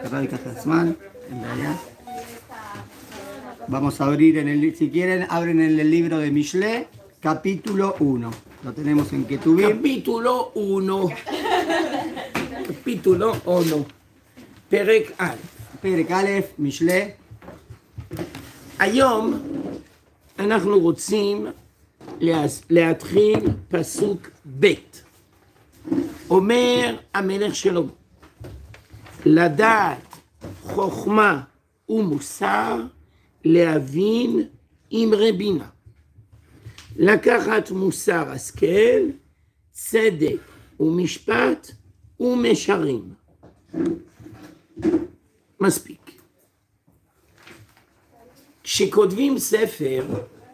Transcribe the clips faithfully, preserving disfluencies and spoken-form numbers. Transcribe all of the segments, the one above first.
Vamos a abrir, en el, si quieren, abren en el libro de Mishle, capítulo uno. Lo tenemos en Ketuvim. Capítulo uno. capítulo uno. פרק א'. פרק א', משלי. היום אנחנו רוצים להתחיל פסוק ב'. אומר המלך שלמה, לדעת חוכמה ומוסר, להבין אמרי בינה. לקחת מוסר השכל, צדק ומשפט ומשרים. מספיק. כשכותבים ספר,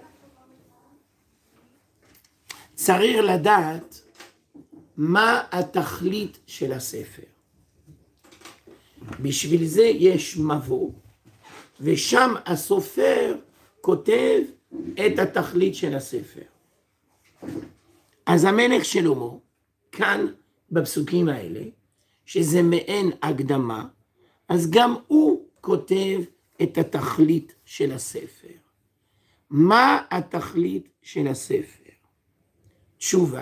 צריך לדעת מה התכלית של הספר. בשביל זה יש מבוא, ושם הסופר כותב את התכלית של הספר. אז המלך שלמה, כאן בפסוקים האלה, שזה מעין הקדמה, אז גם הוא כותב את התכלית של הספר. מה התכלית של הספר? תשובה,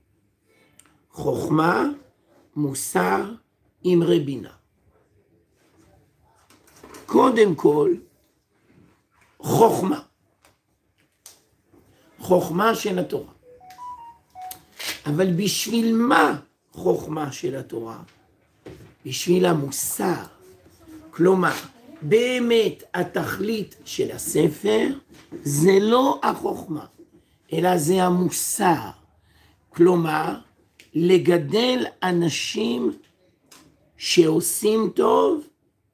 חוכמה, מוסר, אמרי בינה. קודם כל, חוכמה. חוכמה של התורה. אבל בשביל מה חוכמה של התורה? בשביל המוסר. כלומר, באמת התכלית של הספר זה לא החוכמה, אלא זה המוסר. כלומר, לגדל אנשים שעושים טוב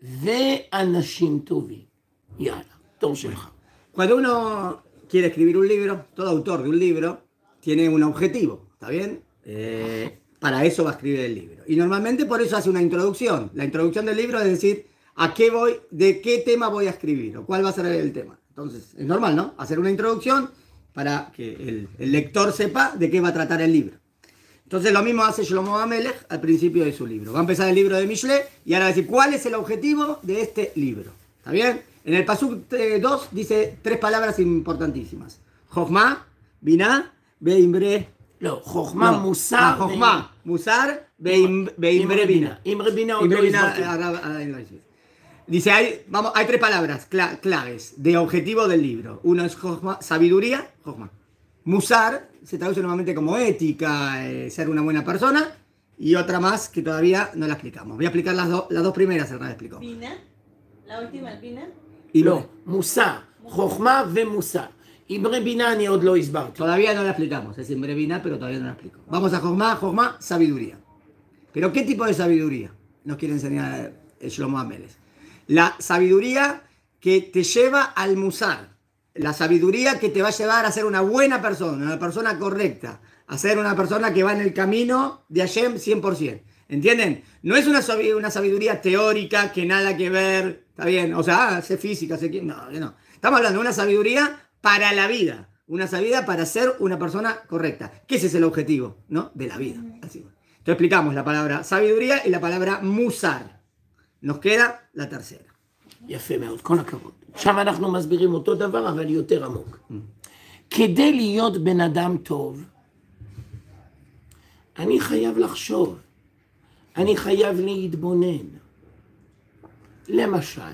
ואנשים טובים. יאללה, תור שלך. Cuando uno quiere escribir un libro, todo autor de un libro tiene un objetivo, ¿está bien? Eh, para eso va a escribir el libro. Y normalmente por eso hace una introducción. La introducción del libro es decir, a qué voy, de qué tema voy a escribir o cuál va a ser el tema. Entonces, es normal, ¿no? Hacer una introducción para que el, el lector sepa de qué va a tratar el libro. Entonces lo mismo hace Shlomo HaMelech al principio de su libro. Va a empezar el libro de Mishle y ahora va a decir cuál es el objetivo de este libro. ¿Está bien? En el pasuk dos dice tres palabras importantísimas. Jochma, Binah, Beimbre. No, Jochma, No. Musar. Ah, Jochma, Musar, Beim- Beimbre Binah. Imre Binah. Imbre Binah, ahora- ahora lo dice. Dice, hay, vamos, hay tres palabras cla- claves de objetivo del libro. Uno es Jochma, sabiduría, Jochma. Musar se traduce normalmente como ética, eh, ser una buena persona. Y otra más que todavía no la explicamos. Voy a explicar las, do- las dos primeras, Hernán explicó. בינה? la última, בינה? Y לא, מוסר. חוכמה ומוסר. אמרי בינה אני עוד לא הסברתי. todavía no la explicamos, es en brevina, pero todavía no la explico. Vamos a Jochma, Jochma, sabiduría. Pero ¿qué tipo de sabiduría nos quiere enseñar el Shlomo HaMelech? La sabiduría que te lleva al musar. La sabiduría que te va a llevar a ser una buena persona, una persona correcta, a ser una persona que va en el camino de Hashem cien por ciento. ¿Entienden? No es una, una sabiduría teórica que nada que ver, está bien, o sea, ah, sé física, sé quién, no, no. Estamos hablando de una sabiduría para la vida, una sabiduría para ser una persona correcta, que ese es el objetivo, ¿no? De la vida. Así. Entonces explicamos la palabra sabiduría y la palabra musar. nos queda la tercera. יפה מאוד, כל הכבוד. שם אנחנו מסבירים אותו דבר, אבל יותר עמוק. כדי להיות בן אדם טוב, אני חייב לחשוב, אני חייב להתבונן. למשל,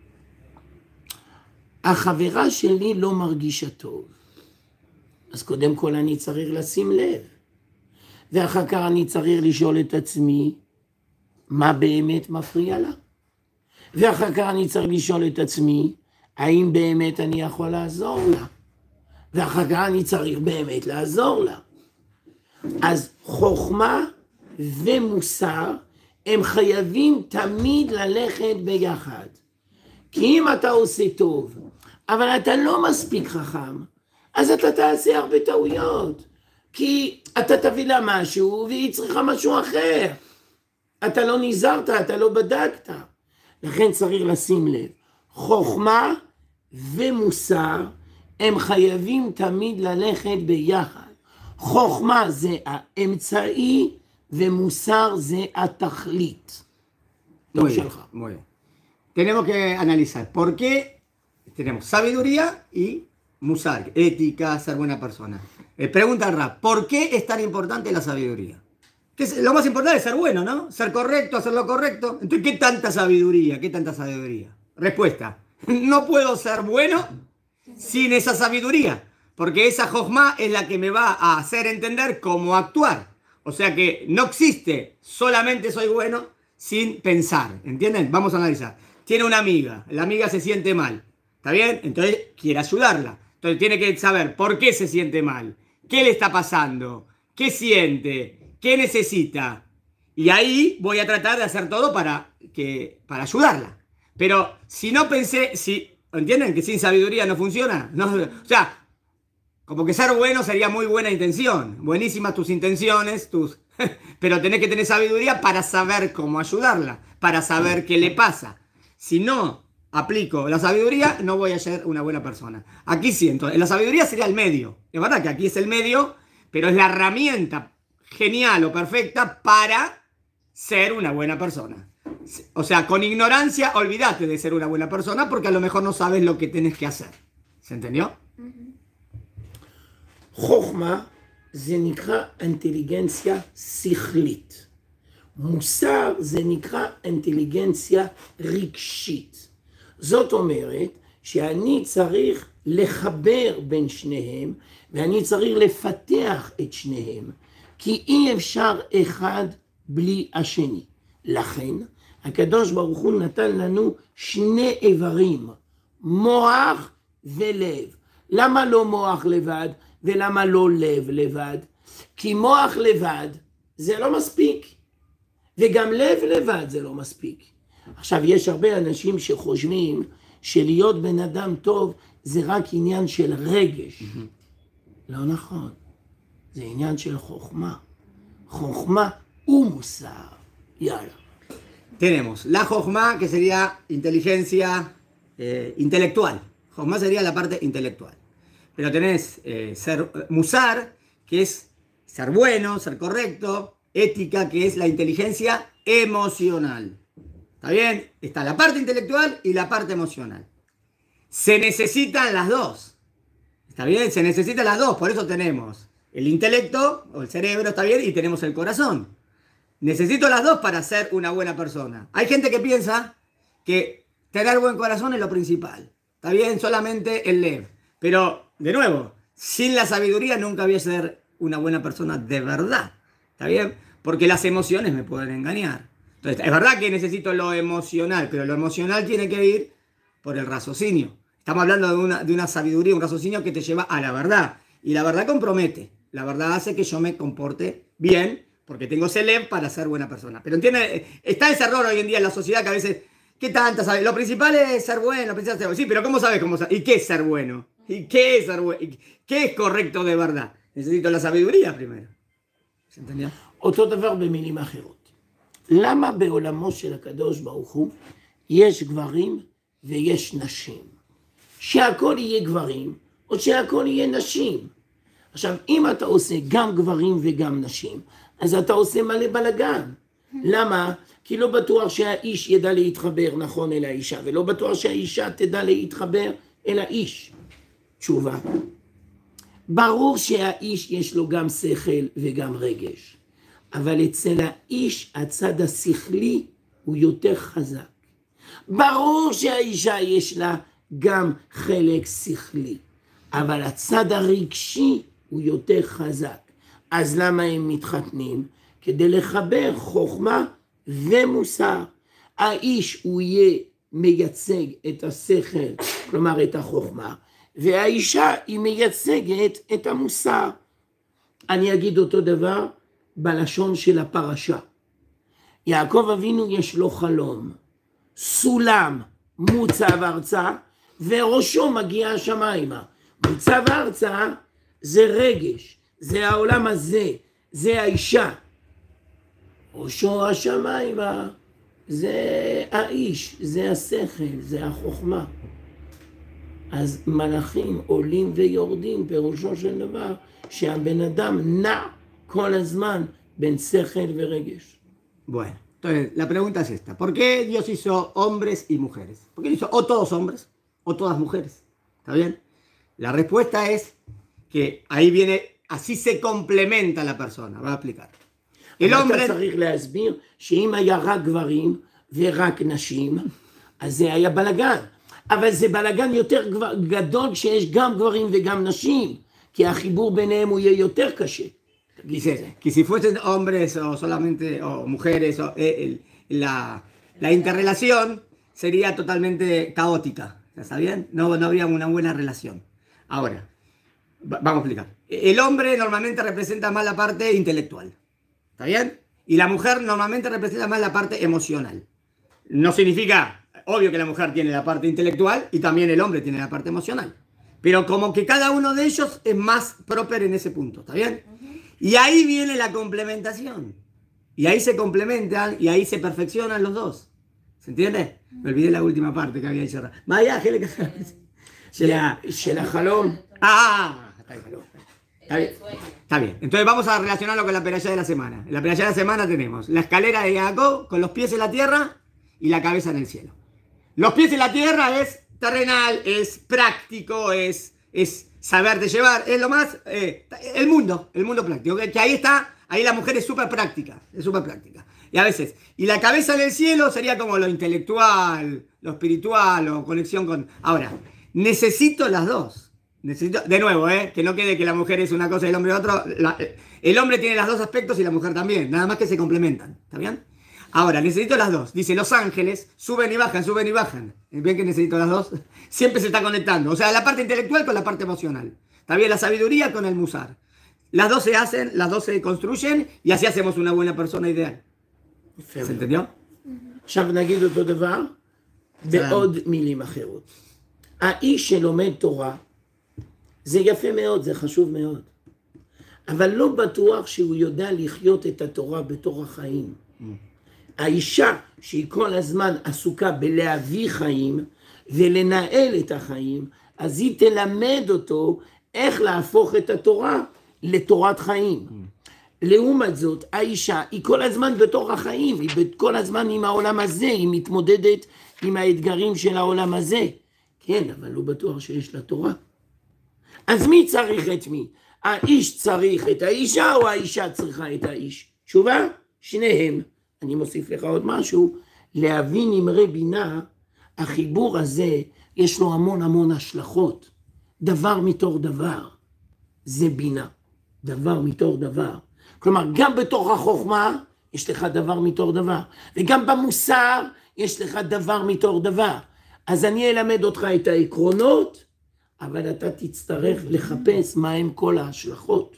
החברה שלי לא מרגישה טוב, אז קודם כל אני צריך לשים לב, ואחר כך אני צריך לשאול את עצמי, מה באמת מפריע לה? ואחר כך אני צריך לשאול את עצמי, האם באמת אני יכול לעזור לה? ואחר כך אני צריך באמת לעזור לה. אז חוכמה ומוסר הם חייבים תמיד ללכת ביחד. כי אם אתה עושה טוב, אבל אתה לא מספיק חכם, אז אתה תעשה הרבה טעויות. כי אתה תביא לה משהו והיא צריכה משהו אחר. אתה לא נזהרת, אתה לא בדקת. לכן צריך לשים לב, חוכמה ומוסר הם חייבים תמיד ללכת ביחד. חוכמה זה האמצעי ומוסר זה התכלית. טוב Muy bien, שלך. muy bien. Tenemos que analizar por qué tenemos sabiduría y musar, ética, ser buena persona. Eh, pregunta al Rab, ¿por qué es tan importante la sabiduría? Que es- lo más importante es ser bueno, ¿no? Ser correcto, hacer lo correcto. Entonces, ¿qué tanta sabiduría? ¿Qué tanta sabiduría? Respuesta, no puedo ser bueno sin esa sabiduría, porque esa jojma es la que me va a hacer entender cómo actuar. O sea que no existe solamente soy bueno sin pensar, ¿entienden? Vamos a analizar. Tiene una amiga, la amiga se siente mal, ¿está bien? Entonces quiere ayudarla. Entonces tiene que saber por qué se siente mal, qué le está pasando, qué siente, qué necesita. Y ahí voy a tratar de hacer todo para, que, para ayudarla. Pero si no pensé, si, ¿entienden? Que sin sabiduría no funciona. No, o sea, como que ser bueno sería muy buena intención. Buenísimas tus intenciones, tus... pero tenés que tener sabiduría para saber cómo ayudarla, para saber qué le pasa. Si no aplico la sabiduría, no voy a ser una buena persona. Aquí sí, entonces, la sabiduría sería el medio. Es verdad que aquí es el medio, pero es la herramienta genial o perfecta para ser una buena persona. O sea, con ignorancia, olvídate de ser una buena persona porque a lo mejor no sabes lo que tenés que hacer. ¿Se entendió? חוכמה זה נקרא אינטליגנציה שכלית. מוסר זה נקרא אינטליגנציה רגשית. זאת אומרת שאני צריך לחבר בין שניהם ואני צריך לפתח את שניהם, כי אי אפשר אחד בלי השני. לכן הקדוש ברוך הוא נתן לנו שני איברים, מוח ולב. למה לא מוח לבד ולמה לא לב לבד? כי מוח לבד זה לא מספיק, וגם לב לבד זה לא מספיק. עכשיו יש הרבה אנשים שחושבים שלהיות בן אדם טוב זה רק עניין של רגש. לא נכון, זה עניין של חוכמה. חוכמה ומוסר. יאללה. Tenemos la Jojma, que sería inteligencia eh, intelectual. Jojma sería la parte intelectual. Pero tenés eh, ser Musar, que es ser bueno, ser correcto. Ética, que es la inteligencia emocional. ¿Está bien? Está la parte intelectual y la parte emocional. Se necesitan las dos. ¿Está bien? Se necesitan las dos. Por eso tenemos el intelecto, o el cerebro, ¿está bien? Y tenemos el corazón. Necesito las dos para ser una buena persona. Hay gente que piensa que tener buen corazón es lo principal. ¿Está bien? Solamente el lev. Pero, de nuevo, sin la sabiduría nunca voy a ser una buena persona de verdad. ¿Está bien? Porque las emociones me pueden engañar. Entonces, es verdad que necesito lo emocional, pero lo emocional tiene que ir por el raciocinio. Estamos hablando de una, de una sabiduría, un raciocinio que te lleva a la verdad. Y la verdad compromete. La verdad hace que yo me comporte bien, porque tengo Selem para ser buena persona. Pero entiende, está ese error hoy en día en la sociedad que a veces, ¿qué tanta sabes? Lo principal es ser bueno, lo principal es ser bueno. Sí, pero ¿cómo sabes cómo ser? ¿Y qué es ser bueno? ¿Y qué es ser bueno? ¿Qué es correcto de verdad? Necesito la sabiduría primero. ¿Se entendió? אותו דבר במילים אחרות. למה בעולמו של הקדוש ברוך הוא יש גברים ויש נשים? שהכל יהיה גברים או שהכל יהיה נשים? עכשיו, אם אתה עושה גם גברים וגם נשים, אז אתה עושה מלא בלגן. למה? כי לא בטוח שהאיש ידע להתחבר נכון אל האישה, ולא בטוח שהאישה תדע להתחבר אל האיש. תשובה. ברור שהאיש יש לו גם שכל וגם רגש. אבל אצל האיש הצד השכלי הוא יותר חזק. ברור שהאישה יש לה גם חלק שכלי, אבל הצד הרגשי הוא יותר חזק. אז למה הם מתחתנים? כדי לחבר חוכמה ומוסר. האיש הוא יהיה מייצג את השכל, כלומר את החוכמה, והאישה היא מייצגת את המוסר. אני אגיד אותו דבר בלשון של הפרשה. יעקב אבינו יש לו חלום, סולם מוצב ארצה וראשו מגיע השמיימה. מוצב ארצה זה רגש, זה העולם הזה, זה האישה. ראשו השמיימה זה האיש, זה השכל, זה החוכמה. אז מלאכים עולים ויורדים, פירושו של דבר שהבן אדם נע כל הזמן בין שכל ורגש. Bueno, Entonces, la pregunta es esta. ¿Por qué Dios hizo hombres y mujeres? ¿Por qué hizo o todos hombres o todas mujeres? ¿Está bien? La respuesta es que ahí viene, así se complementa la persona. Voy a explicar. El hombre... אתה צריך להסביר שאם היה רק גברים ורק נשים, אז זה היה בלגן. אבל זה בלגן יותר גדול כשיש גם גברים וגם נשים, כי החיבור ביניהם הוא יהיה יותר קשה. Dice que si fuesen hombres o solamente o mujeres, o, eh, el, la, la interrelación sería totalmente caótica. ¿Está bien? No, no habría una buena relación. Ahora, vamos a explicar. El hombre normalmente representa más la parte intelectual. ¿Está bien? Y la mujer normalmente representa más la parte emocional. No significa, obvio que la mujer tiene la parte intelectual y también el hombre tiene la parte emocional. Pero como que cada uno de ellos es más próspero en ese punto. ¿Está bien? Y ahí viene la complementación. Y ahí se complementan y ahí se perfeccionan los dos. ¿Se entiende? Me olvidé la última parte que había dicho. Vaya, Ángel. של החלום. Ah, está bien. Está bien. Está bien. Entonces vamos a relacionarlo con la perashá de la semana. En la perashá de la semana tenemos la escalera de Jacob con los pies en la tierra y la cabeza en el cielo. Los pies en la tierra es terrenal, es práctico, es... es saber de llevar, es lo más, eh, el mundo, el mundo práctico, que, que ahí está, ahí la mujer es súper práctica, es súper práctica. Y a veces, y la cabeza en el cielo sería como lo intelectual, lo espiritual, o conexión con... Ahora, necesito las dos, necesito, de nuevo, eh, que no quede que la mujer es una cosa y el hombre otra, la, el hombre tiene los dos aspectos y la mujer también, nada más que se complementan, ¿está bien? Ahora, necesito las dos. Dice, los ángeles suben y bajan, suben y bajan. ¿Ven que necesito las dos? Siempre se está conectando. O sea, la parte intelectual con la parte emocional. También la sabiduría con el musar. Las dos se hacen, las dos se construyen y así hacemos una buena persona ideal. ¿Se entendió? עכשיו נגיד אותו דבר בעוד מילים אחרות. האיש שלומד תורה, זה יפה מאוד, זה חשוב מאוד. אבל לא בטוח שהוא יודע לחיות את התורה בתור החיים. האישה שהיא כל הזמן עסוקה בלהביא חיים ולנהל את החיים, אז היא תלמד אותו איך להפוך את התורה לתורת חיים. לעומת זאת, האישה היא כל הזמן בתוך החיים, היא כל הזמן עם העולם הזה, היא מתמודדת עם האתגרים של העולם הזה. כן, אבל לא בטוח שיש לה תורה. אז מי צריך את מי? האיש צריך את האישה או האישה צריכה את האיש? תשובה? שניהם. אני מוסיף לך עוד משהו, להבין אמרי בינה, החיבור הזה יש לו המון המון השלכות. דבר מתור דבר, זה בינה. דבר מתור דבר. כלומר, גם בתוך החוכמה יש לך דבר מתור דבר, וגם במוסר יש לך דבר מתור דבר. אז אני אלמד אותך את העקרונות, אבל אתה תצטרך לחפש מהם כל ההשלכות.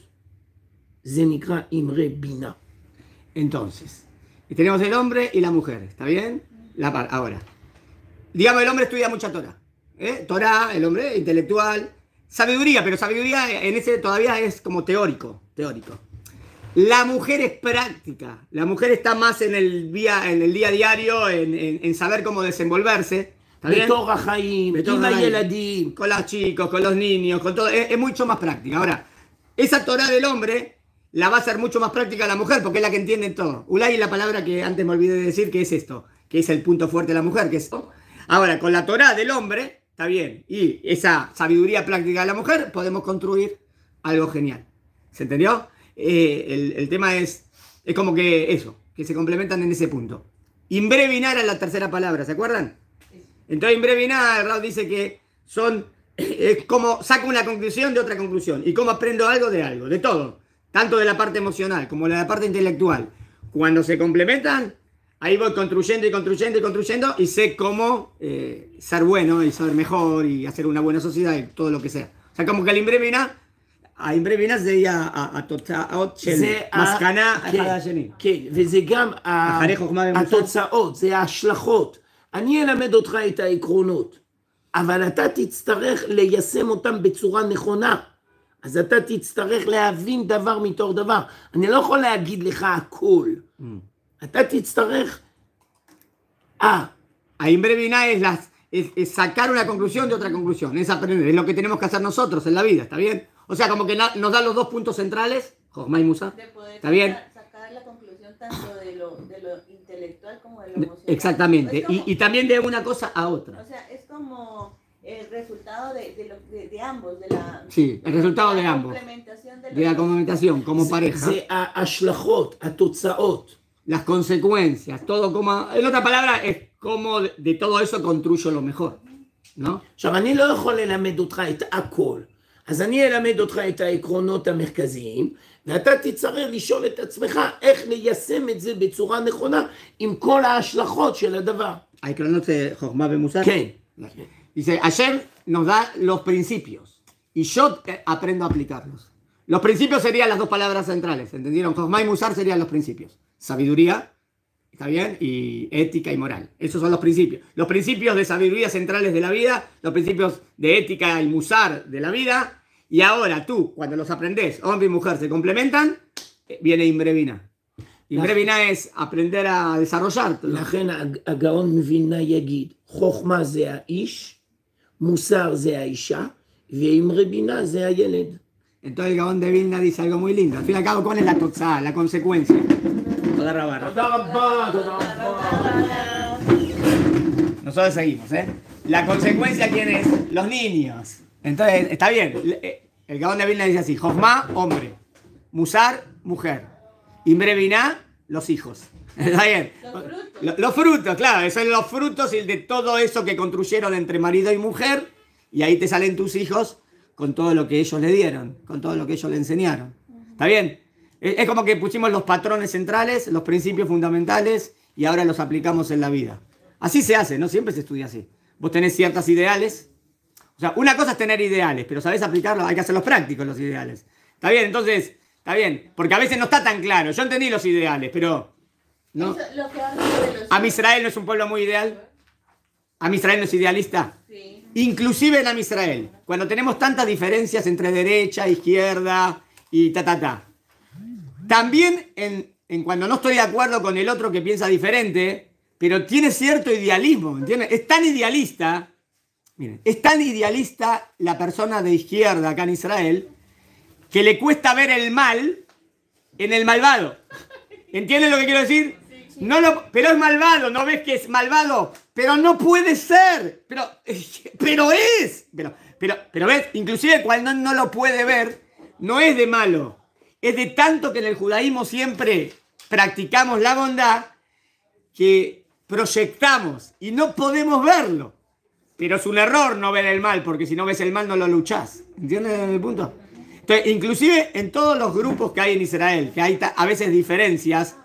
זה נקרא אמרי בינה. Entonces, tenemos el hombre y la mujer, ¿está bien? La par, ahora, digamos, el hombre estudia mucha Torah, ¿eh? Torah, el hombre, intelectual, sabiduría, pero sabiduría en ese todavía es como teórico, teórico. La mujer es práctica, la mujer está más en el día, en el día a diario, en, en, en saber cómo desenvolverse, ¿está bien? בתור החיים, עם הילדים. Con los chicos, con los niños, con todo, es, es mucho más práctica. Ahora, esa Torah del hombre la va a hacer mucho más práctica la mujer porque es la que entiende todo. Ulay es la palabra que antes me olvidé de decir, que es esto, que es el punto fuerte de la mujer, que es esto. Ahora, con la Torah del hombre, está bien, y esa sabiduría práctica de la mujer, podemos construir algo genial. ¿Se entendió? Eh, el, el tema es, es como que eso, que se complementan en ese punto. Imbrevinar es la tercera palabra, ¿se acuerdan? Entonces, imbrevinar, el Rav dice que son, es como saco una conclusión de otra conclusión, y cómo aprendo algo de algo, de todo. Tanto de la parte emocional como de la parte intelectual. Cuando se complementan, ahí voy construyendo y construyendo y construyendo y sé cómo eh, ser bueno y ser mejor y hacer una buena sociedad y todo lo que sea. O sea, como que האימברבינה, האימברבינה זה יהיה התוצאות של מסקנה אחד השני. כן, וזה גם התוצאות, זה ההשלכות. אני אלמד אותך את העקרונות, אבל אתה תצטרך ליישם אותם בצורה נכונה. אז אתה תצטרך להבין דבר מתור דבר. אני לא יכול להגיד לך הכל. Mm. אתה תצטרך... Ah. Imbreviná es, las, es, es sacar una conclusión de otra conclusión. Es aprender. Es lo que tenemos que hacer nosotros en la vida. ¿Está bien? O sea, como que na, nos da los dos puntos centrales. Jochma y Musa. De poder ¿Está bien? Sacar la conclusión tanto de lo, de lo intelectual intelectual como de lo emocional. Exactamente. Es como- Y, y también de una cosa a otra. O sea, es como el resultado de, de, lo, de, de ambos, de la, Sí, el resultado la de ambos. complementación de, De la los dos. complementación como pareja. זה ההשלכות, התוצאות. Las consecuencias, todo como... En otra palabra, es como de, de todo eso construyo lo mejor. ¿No? עכשיו, אני לא יכול ללמד אותך את הכל. אז אני אלמד אותך את העקרונות המרכזיים, ואתה תצטרך לשאול את עצמך איך ליישם את זה בצורה נכונה עם כל ההשלכות של הדבר. Hay que de Jochma Bemusar. כן. Dice, Hashem nos da los principios y yo eh, aprendo a aplicarlos. Los principios serían las dos palabras centrales, ¿entendieron? Jochma y Musar serían los principios. Sabiduría, ¿está bien? Y ética y moral. Esos son los principios. Los principios de sabiduría centrales de la vida, los principios de ética y musar de la vida. Y ahora tú, cuando los aprendes, hombre y mujer se complementan, viene Imbrevina. Imbrevina es aprender a desarrollar. לכן הגאון מווילנה יגיד, חוכמה זה האיש, מוסר זה האישה, ואמרי בינה זה הילד. Entonces el Gaón de Vilna dice algo muy lindo. Al fin y al cabo, ¿cuál es la totzá, la consecuencia? Toda rabarra. Nosotros seguimos, ¿eh? La consecuencia, ¿quién es? Los niños. Entonces, está bien. El Gaón de Vilna dice así: Jochma, hombre. Musar, mujer. Imbre Biná, los hijos. ¿Está bien? Los frutos. Los, los frutos, claro. Son los frutos de todo eso que construyeron entre marido y mujer. Y ahí te salen tus hijos con todo lo que ellos le dieron, con todo lo que ellos le enseñaron. ¿Está bien? Es, es como que pusimos los patrones centrales, los principios fundamentales, y ahora los aplicamos en la vida. Así se hace, ¿no? Siempre se estudia así. Vos tenés ciertos ideales. O sea, una cosa es tener ideales, pero sabés aplicarlos, hay que hacerlos prácticos los ideales. ¿Está bien? Entonces, está bien. Porque a veces no está tan claro. Yo entendí los ideales, pero... ¿no? Eso, lo que habla de los... ¿Am Israel no es un pueblo muy ideal? ¿Am Israel no es idealista? Sí. Inclusive en Am Israel, cuando tenemos tantas diferencias entre derecha, izquierda y ta, ta, ta. También en, en cuando no estoy de acuerdo con el otro que piensa diferente, pero tiene cierto idealismo, ¿entiendes? Es tan idealista, miren, es tan idealista la persona de izquierda acá en Israel, que le cuesta ver el mal en el malvado. ¿Entienden lo que quiero decir? No lo, pero es malvado, ¿no ves que es malvado? Pero no puede ser, pero, pero es. Pero, pero, pero ves, inclusive cuando no lo puede ver, no es de malo. Es de tanto que en el judaísmo siempre practicamos la bondad que proyectamos y no podemos verlo. Pero es un error no ver el mal, porque si no ves el mal no lo luchás. ¿Entienden el punto? Entonces, inclusive en todos los grupos que hay en Israel, que hay a veces diferencias,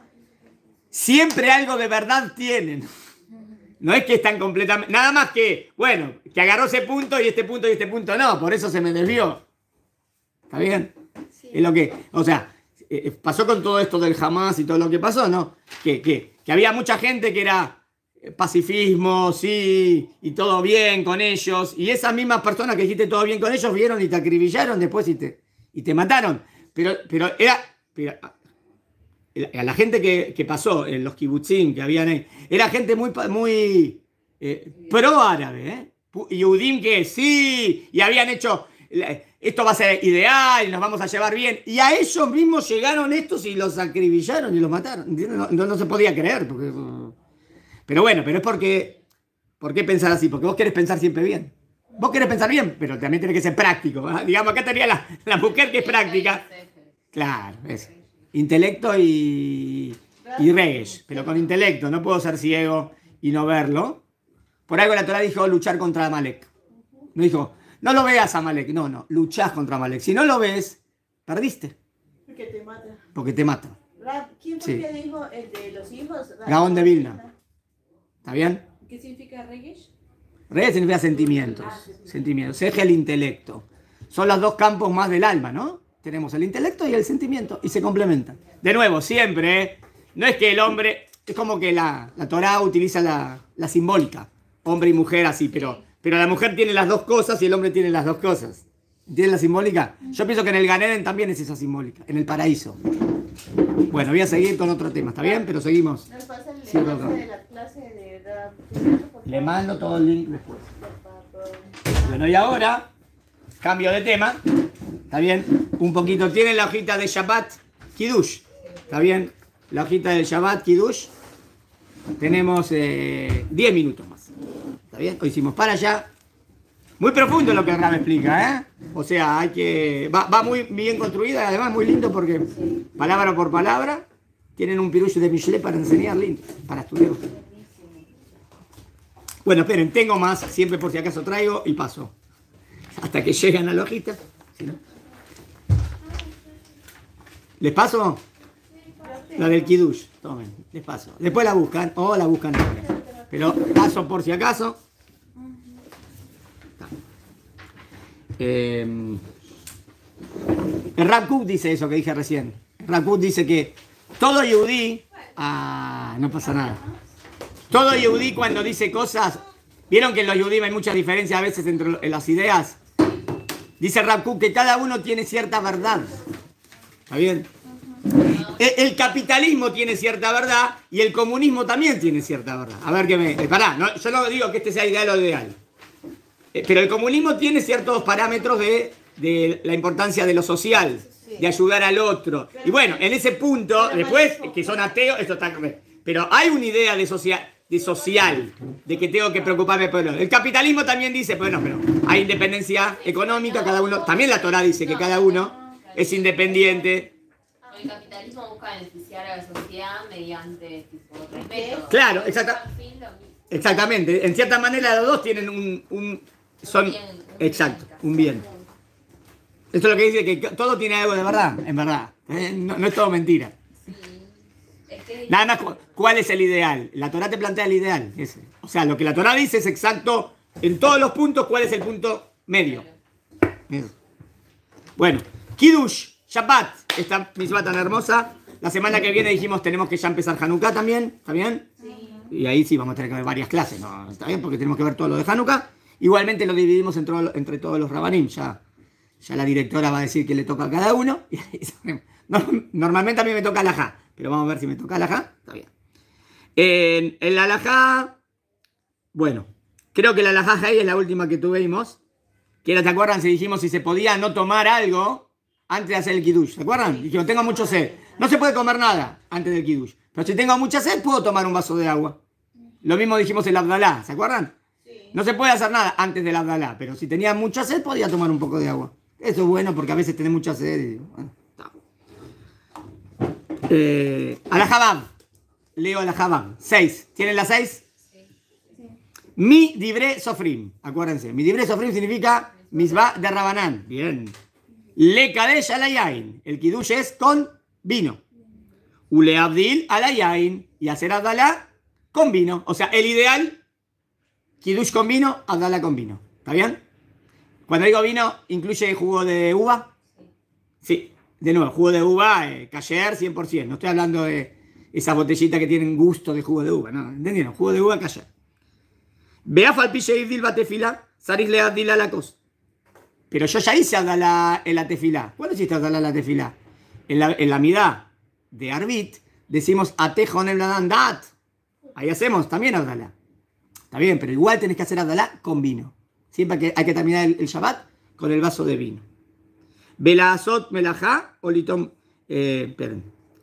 siempre algo de verdad tienen. No es que están completamente... Nada más que, bueno, que agarró ese punto y este punto y este punto no. Por eso se me desvió. ¿Está bien? Sí. Es lo que... O sea, eh, pasó con todo esto del Hamas y todo lo que pasó, ¿no? Que, que, que había mucha gente que era pacifismo, sí, y todo bien con ellos. Y esas mismas personas que dijiste todo bien con ellos vieron y te acribillaron después y te, y te mataron. Pero, pero era... Pero, a la gente que, que pasó en los kibutzim que habían ahí, era gente muy, muy eh, pro-árabe, ¿eh? Yehudim que sí, y habían hecho, esto va a ser ideal, y nos vamos a llevar bien, y a ellos mismos llegaron estos y los acribillaron y los mataron. No, no, no se podía creer, porque, pero bueno, pero es porque, ¿por qué pensar así? Porque vos querés pensar siempre bien. Vos querés pensar bien, pero también tiene que ser práctico, ¿eh? Digamos, acá tenía la, la mujer que es práctica. Claro, eso. Intelecto y, y reyes, pero con intelecto, no puedo ser ciego y no verlo. Por algo la Torah dijo luchar contra Amalek. No dijo, no lo veas Amalek, no, no, luchás contra Amalek. Si no lo ves, perdiste. Porque te mata. Porque te mata. ¿Quién fue Sí. que dijo el de los hijos? Gaón de Vilna. ¿Está bien? ¿Qué significa reyes? Reyes significa sentimientos. Sentimientos. Eje el intelecto. Son los dos campos más del alma, ¿no? Tenemos el intelecto y el sentimiento y se complementan. De nuevo, siempre, ¿eh? No es que el hombre, es como que la, la Torah utiliza la, la simbólica, hombre y mujer así, pero, pero la mujer tiene las dos cosas y el hombre tiene las dos cosas. ¿Entienden la simbólica? Yo pienso que en el Gan Eden también es esa simbólica, en el paraíso. Bueno, voy a seguir con otro tema, ¿está bien? Pero seguimos. Nos pasa el Sí, enlace perdón. de la clase de Rab. Le mando todo el link después. Bueno, y ahora, cambio de tema. ¿Está bien? Un poquito. Tiene la hojita de Shabbat Kiddush. ¿Está bien? La hojita del Shabbat Kiddush. tenemos eh, diez minutos más. ¿Está bien? Hoy hicimos para allá. Muy profundo lo que el Rab explica, ¿eh? O sea, hay que va, va muy bien construida y además muy lindo porque palabra por palabra tienen un pirush de Michelet para enseñar lindo, para estudiar. Bueno, esperen, tengo más, siempre por si acaso traigo y paso. Hasta que llegan a la hojita. ¿Sí, no? ¿Les paso? La del Kiddush. Tomen, les paso. Después la buscan o la buscan ahora. Pero paso por si acaso. Eh, el Rav Kook dice eso que dije recién. El Rav Kook dice que todo yudí, ah, no pasa nada. Todo yudí cuando dice cosas, vieron que en los yudí hay muchas diferencias a veces entre las ideas. Dice Rav Kook que cada uno tiene cierta verdad. ¿Está bien? El, el capitalismo tiene cierta verdad y el comunismo también tiene cierta verdad. A ver qué me... Eh, pará, no, yo no digo que este sea ideal o ideal. Eh, pero el comunismo tiene ciertos parámetros de, de la importancia de lo social, de ayudar al otro. Y bueno, en ese punto, después, que son ateos, esto está... Pero hay una idea de social, de social, de que tengo que preocuparme por el otro. El capitalismo también dice, bueno, pero hay independencia económica, cada uno... También la Torá dice que cada uno es independiente. El capitalismo busca beneficiar a la sociedad mediante tipo, respeto. Claro, exacta, exactamente. En cierta manera los dos tienen un... un son, un bien, un exacto, bien. un bien. Esto es lo que dice que todo tiene algo de verdad, en verdad. ¿Eh? No, no es todo mentira. Sí. Es que... Nada más, ¿cuál es el ideal? La Torá te plantea el ideal. Ese. O sea, lo que la Torá dice es exacto en todos los puntos, ¿cuál es el punto medio? Eso. Bueno, Kiddush. Shabbat, esta misma tan hermosa. La semana que viene dijimos tenemos que ya empezar Hanukkah también, ¿está bien? Sí. Y ahí sí vamos a tener que ver varias clases, ¿no? ¿Está bien? Porque tenemos que ver todo lo de Hanukkah. Igualmente lo dividimos entre, entre todos los rabanim. Ya, ya la directora va a decir que le toca a cada uno. Normalmente a mí me toca alajá, pero vamos a ver si me toca alajá. Está bien. En el alajá, bueno, creo que la alajá ahí es la última que tuvimos. Que era, ¿te acuerdan? Si dijimos si se podía no tomar algo antes de hacer el Kiddush, ¿se acuerdan? Dijeron, tengo mucho sed. No se puede comer nada antes del Kiddush. Pero si tengo mucha sed, puedo tomar un vaso de agua. Lo mismo dijimos en el Abdalá, ¿se acuerdan? Sí. No se puede hacer nada antes del Abdalá, pero si tenía mucha sed, podía tomar un poco de agua. Eso es bueno porque a veces tenés mucha sed y... Bueno, está. Eh, Alajabam. Leo Alajabam. Seis. ¿Tienen las seis? Sí. Sí. Mi dibre sofrim. Acuérdense. Mi dibre sofrim significa misbah de Rabanán. Bien. Le kadesh alayain. El kiddush es con vino. Ule abdil alayain. Y hacer abdalá con vino. O sea, el ideal, kiddush con vino, abdalá con vino. ¿Está bien? Cuando digo vino, ¿incluye jugo de uva? Sí. De nuevo, jugo de uva, eh, kasher cien por ciento. No estoy hablando de esas botellitas que tienen gusto de jugo de uva. ¿No? ¿Entendieron? Jugo de uva, kasher. Beaf al piche ibdil batefila, saris le abdil a la cosa. Pero yo ya hice Abdalá en la tefilá. ¿Cuándo hiciste Abdalá en la tefilá? En la, en la midá de Arbit decimos Atejon el dat. Ahí hacemos también Abdalá. Está bien, pero igual tenés que hacer Abdalá con vino. Siempre hay que, hay que terminar el, el Shabbat con el vaso de vino. Belazot melajá o litom. Eh, esperen.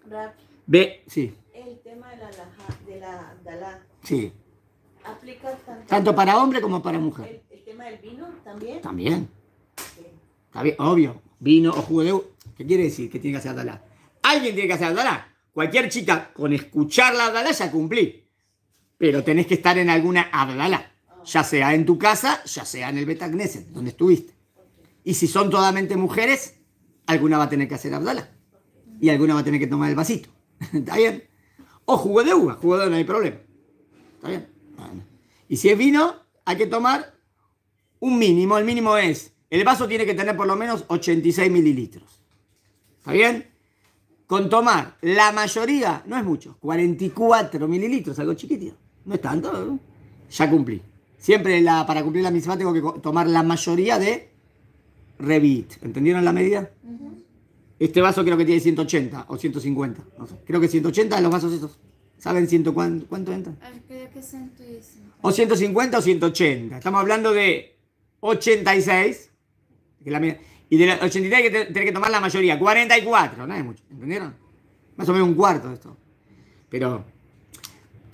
Ve, sí. El tema de la, de la Abdalá. Sí. ¿Aplica tanto, tanto para hombre como para mujer? El, el tema del vino también. También. Está bien, obvio, vino o jugo de uva. ¿Qué quiere decir que tiene que hacer Abdalá? Alguien tiene que hacer Abdalá. Cualquier chica con escuchar la Abdalá ya cumplí. Pero tenés que estar en alguna Abdalá. Ya sea en tu casa, ya sea en el Bet Knesset, donde estuviste. Y si son totalmente mujeres, alguna va a tener que hacer Abdalá. Y alguna va a tener que tomar el vasito. ¿Está bien? O jugo de uva. Jugo de uva no hay problema. ¿Está bien? Bueno. Y si es vino, hay que tomar un mínimo. El mínimo es... El vaso tiene que tener por lo menos ochenta y seis mililitros. ¿Está bien? Con tomar la mayoría, no es mucho, cuarenta y cuatro mililitros, algo chiquitito. No es tanto, ¿no? Ya cumplí. Siempre la, para cumplir la misma tengo que tomar la mayoría de Revit. ¿Entendieron la medida? Uh-huh. Este vaso creo que tiene ciento ochenta o ciento cincuenta. No sé. Creo que ciento ochenta los vasos estos. ¿Saben ciento cuánto, cuánto entra? Creo que ciento cincuenta. O ciento cincuenta o ciento ochenta. Estamos hablando de ochenta y seis. Que la, y de la ochenta y seis hay que tener que tomar la mayoría. cuarenta y cuatro. No es mucho. ¿Entendieron? Más o menos un cuarto de esto. Pero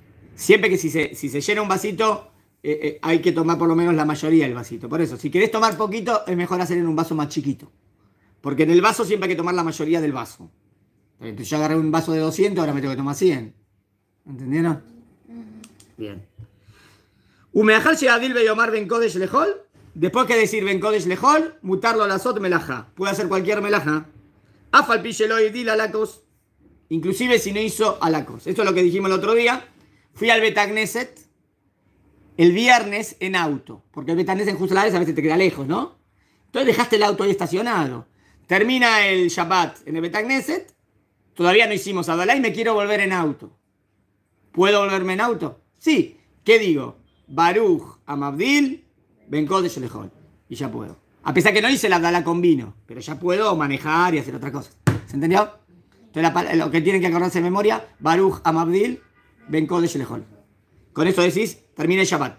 Siempre que si se, si se llena un vasito, eh, eh, hay que tomar por lo menos la mayoría del vasito. Por eso, si querés tomar poquito, es mejor hacer en un vaso más chiquito. Porque en el vaso siempre hay que tomar la mayoría del vaso. Entonces yo agarré un vaso de doscientos, ahora me tengo que tomar cien. ¿Entendieron? Bien. Umeajal sheadil beyomar ben kodesh lejol. Después que decir ben kodesh lejol, mutarlo la sot melajá. Puede hacer cualquier melajá. Afal pisheloi dil alakos. Inclusive si no hizo alakos. Esto es lo que dijimos el otro día. Fui al Betagneset el viernes en auto. Porque el Betagneset en Jusalares a veces te queda lejos, ¿no? Entonces dejaste el auto ahí estacionado. Termina el Shabbat en el Betagneset. Todavía no hicimos Adalá y me quiero volver en auto. ¿Puedo volverme en auto? Sí. ¿Qué digo? Baruch Amabdil Ben Kodesh Lejol. Y ya puedo. A pesar que no hice la Adalá con vino. Pero ya puedo manejar y hacer otra cosa. ¿Se entendió? Entonces la, lo que tienen que acordarse de memoria. Baruch Amabdil Ben Kodesh Lejol. Con esto decís, termina el Shabbat.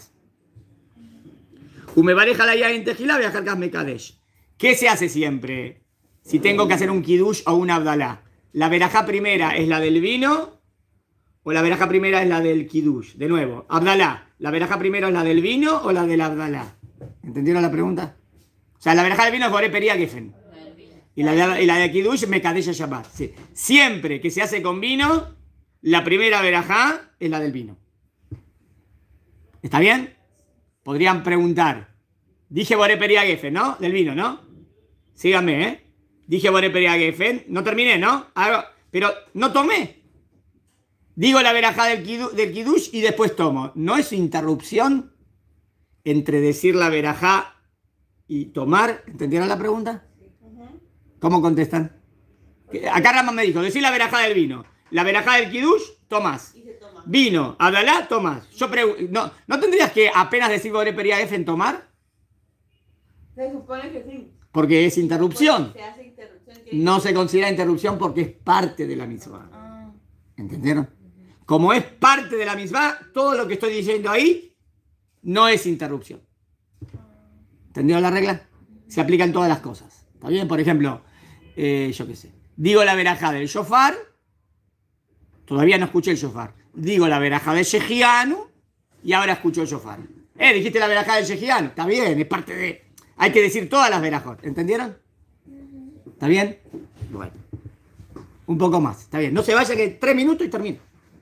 Ume bareja la ya en Tejilá, viajar Kasme Kadesh. ¿Qué se hace siempre? Si tengo que hacer un Kiddush o un Abdalá. ¿La verajá primera es la del vino o la verajá primera es la del Kiddush? De nuevo, Abdalá. ¿La verajá primera es la del vino o la del Abdalá? ¿Entendieron la pregunta? O sea, la verajá del vino es Boré Pería Gefen. Y la de, y la de Kiddush me Kadesh Shabbat. Sí. Siempre que se hace con vino, la primera verajá es la del vino. ¿Está bien? Podrían preguntar. Dije Boré Pería Gefen, ¿no? Del vino, ¿no? Síganme, ¿eh? Dije Boré Pería Gefen. No terminé, ¿no? Pero no tomé. Digo la verajá del, kidu, del Kiddush y después tomo. ¿No es interrupción entre decir la verajá y tomar? ¿Entendieron la pregunta? ¿Cómo contestan? Acá Rambam me dijo, decir la verajá del vino. La verajá del Kiddush, tomás. Vino, Abdalá, tomás. Yo pregunto, no, ¿no tendrías que apenas decir Boré Pería Gefen tomar? Se supone que sí. Porque es interrupción. Se hace interrupción. No se considera interrupción porque es parte de la mitzvah. Ah. ¿Entendieron? Como es parte de la mitzvah, todo lo que estoy diciendo ahí no es interrupción. ¿Entendieron la regla? Se aplican todas las cosas. ¿Está bien? Por ejemplo, eh, yo qué sé. Digo la verajá del shofar. Todavía no escuché el shofar. Digo la verajá del shejianu y ahora escucho el shofar. Eh, dijiste la verajá del shejianu. Está bien, es parte de... Hay que decir todas las verajot. ¿Entendieron? ¿Está bien? Bueno. Un poco más. Está bien. No se vaya que tres minutos y termino.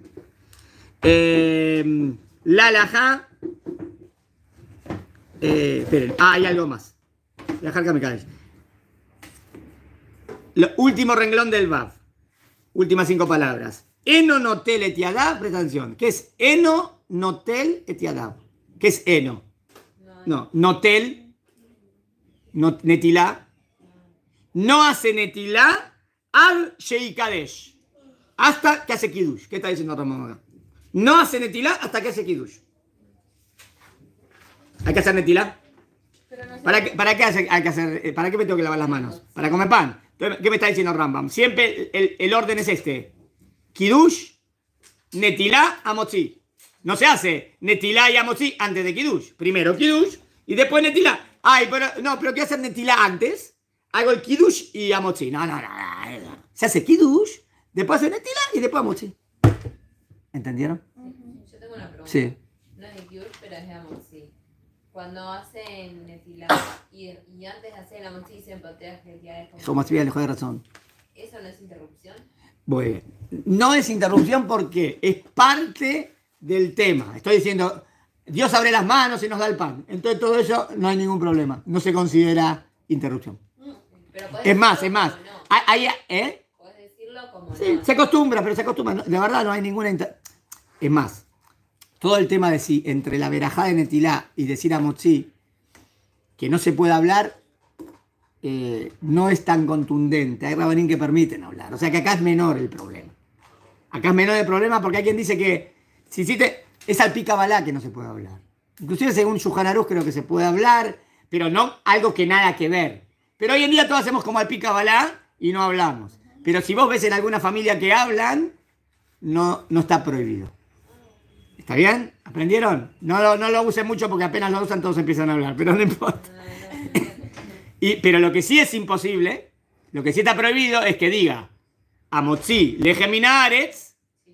Eh, la alajá. Eh, esperen. Ah, hay algo más. Dejar que me cae. Lo último renglón del Vav. Últimas cinco palabras. Eno notel etiadav. Presta atención. ¿Qué es eno notel etiadav? ¿Qué es eno? No, notel. No, netilá. No hace netilá al sheikadesh. Hasta que hace kiddush. ¿Qué está diciendo Ramón? No hace netilá hasta que hace kiddush. ¿Hay que hacer netilá? No ¿Para, qué, ¿Para qué hace, hay que hacer? ¿Para qué me tengo que lavar las manos? ¿Para comer pan? Entonces, ¿qué me está diciendo Rambam? Siempre el, el orden es este. Kiddush, netilá, amotzi. No se hace netilá y amotzi antes de kiddush. Primero kiddush y después netilá. Ay, pero no, pero ¿qué hacer netilá antes? Hago el kiddush y amotzi. No, no, no, no. Se hace kiddush, después hace netilá y después amotzi. ¿Entendieron? Yo tengo una pregunta. Sí. No es de kiddush, pero es de amotzi. Cuando hacen netilá y, y antes de hacer el amotzi dicen pateas netilá. Eso más bien, le de razón. ¿Eso no es interrupción? Muy bien. No es interrupción porque es parte del tema. Estoy diciendo... Dios abre las manos y nos da el pan. Entonces todo eso no hay ningún problema. No se considera interrupción. Pero es más, es más. No. Hay, ¿eh? Puedes decirlo como sí, no. Se acostumbra, pero se acostumbra. De verdad no hay ninguna... Inter... Es más, todo el tema de si entre la verajá de netilá y decir amotzi, que no se puede hablar, eh, no es tan contundente. Hay rabanín que permiten hablar. O sea que acá es menor el problema. Acá es menor el problema porque hay quien dice que si hiciste... Es al picabalá que no se puede hablar. Inclusive según Shulchan Aruch creo que se puede hablar, pero no algo que nada que ver. Pero hoy en día todos hacemos como al picabalá y no hablamos. Pero si vos ves en alguna familia que hablan, no, no está prohibido. ¿Está bien? ¿Aprendieron? No, lo- no lo usen mucho porque apenas lo usan todos empiezan a hablar, pero no importa. Y, pero lo que sí es imposible, lo que sí está prohibido es que diga Amotzi lejeminaretz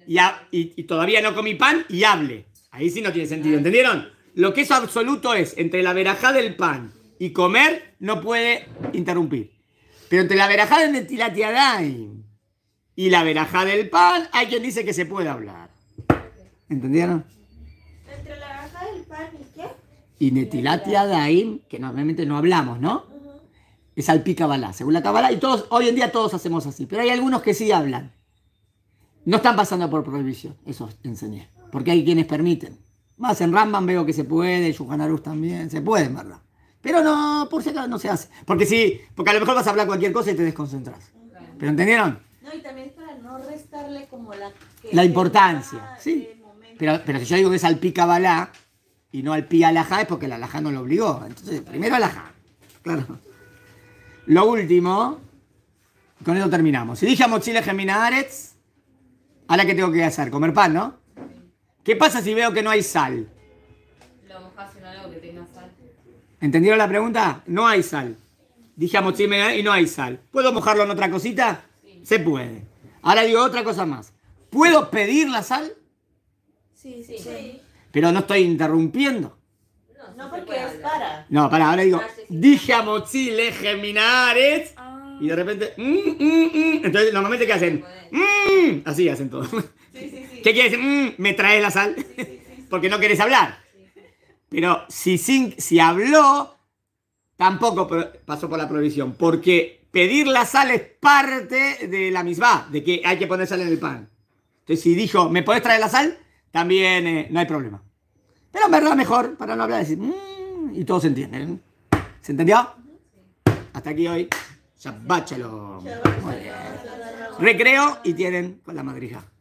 y, a- y- y todavía no comí pan y hable. Ahí sí no tiene sentido, ¿entendieron? Lo que es absoluto es, entre la verajá del pan y comer, no puede interrumpir. Pero entre la verajá del Netilat Yadayim y la verajá del pan, hay quien dice que se puede hablar. ¿Entendieron? Entre la baja del pan y qué. Y Netilat Yadayim, que normalmente no hablamos, ¿no? Es al pi Kabbalah, según la Kabbalah, y todos, hoy en día todos hacemos así, pero hay algunos que sí hablan. No están pasando por prohibición, eso enseñé, porque hay quienes permiten. Más en Rambam veo que se puede, Shulchan Aruch también, se puede, en verdad. Pero no, por si acaso no se hace. Porque sí, porque a lo mejor vas a hablar cualquier cosa y te desconcentras. ¿Pero entendieron? No, y también para no restarle como la... que- La que importancia, baja sí. de momento. Pero, pero si yo digo que es al pi Kabbalah y no al pi alajá, es porque el alajá no lo obligó. Entonces, primero alajá. Claro. Lo último, con eso terminamos. Si dije a Mochile Geminaaretz, ahora qué tengo que hacer, comer pan, ¿no? ¿Qué pasa si veo que no hay sal? Lo mojas en algo que tenga sal. ¿Entendieron la pregunta? No hay sal. Dije a Mochile Geminaaretz y no hay sal. ¿Puedo mojarlo en otra cosita? Sí. Se puede. Ahora digo otra cosa más. ¿Puedo pedir la sal? Sí, sí, Sí. sí. Pero no estoy interrumpiendo. No, No, se porque puede es hablar. para. No, pará, ahora digo, Ah, sí, sí. dije a Mochile Geminaaretz y de repente, mm, mm, mm. Entonces normalmente ¿qué hacen? Mm, así hacen todos. Sí, sí, sí. ¿Qué quiere decir? Mm, ¿me traes la sal? Porque no querés hablar. Pero si, sin, si habló, tampoco pro- pasó por la prohibición. Porque pedir la sal es parte de la misma, de que hay que poner sal en el pan. Entonces si dijo, ¿me podés traer la sal? También eh, no hay problema. Pero en verdad mejor, para no hablar, decir, mm, y todos se entienden. ¿Se entendió? Hasta aquí hoy. Shabbat shalom. Muy bien. Recreo y tienen con la madrija.